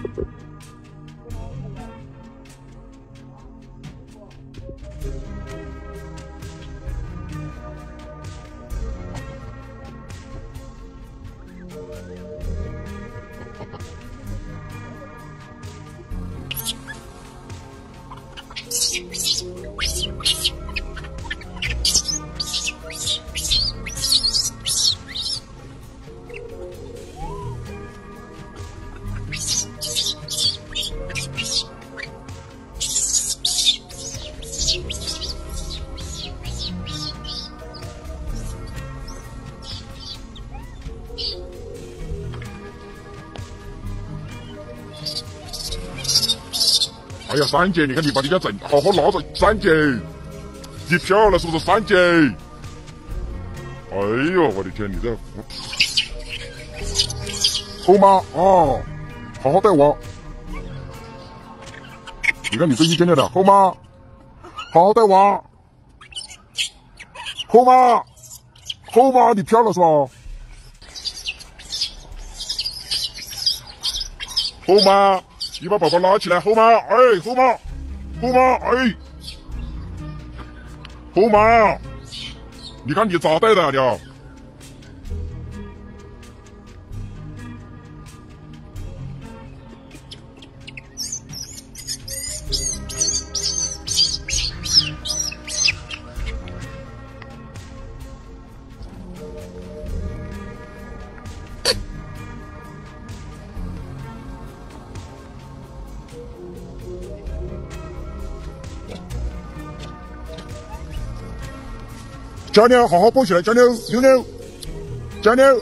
哎呀，三姐，你看你把人家证好好拿着，三姐，你飘了是不是三姐？哎呦，我的天，你这好吗？哦，好好带我。你看你这一天天的好吗？好好带我。好吗？好吗？你飘了是吧？好吗？你把宝宝拉起来，好吗？哎，好吗？好吗？哎，好吗？你看你咋带的啊你？加妞，好好抱起来，加妞，妞妞，加妞。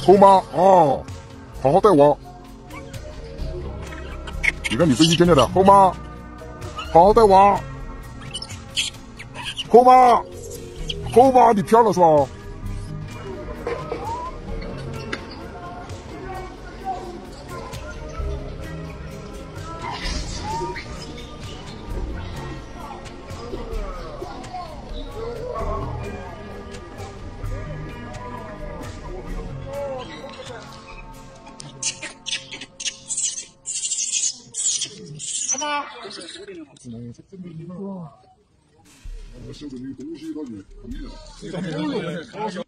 臭吗？啊，好好带娃。你看你飞机天天的，好吗？好好带娃。好吗？好吗？你飘了是吧？收着那个东西，他就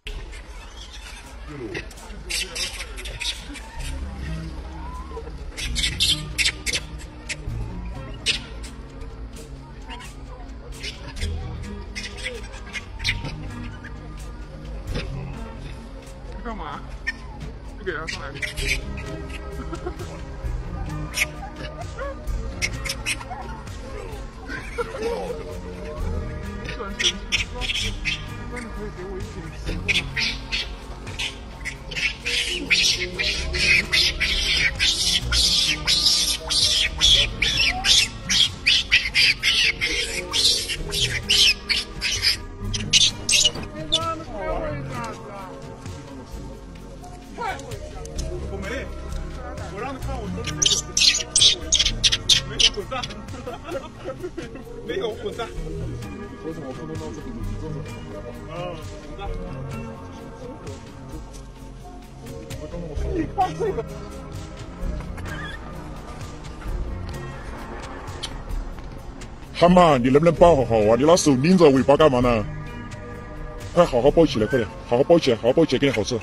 干嘛？你给他上来。转身，那你可以给我一点机会吗？我没，我让他看我手里没有混蛋，没有混蛋。 为什么我看到那这个你这么？ 混蛋。 我刚刚我你看这个。 汉妈，你能不能抱好好啊？你拿手拎着尾巴干嘛呢？快好好抱起来，快点，好好抱起来，好好抱起来，给你好吃。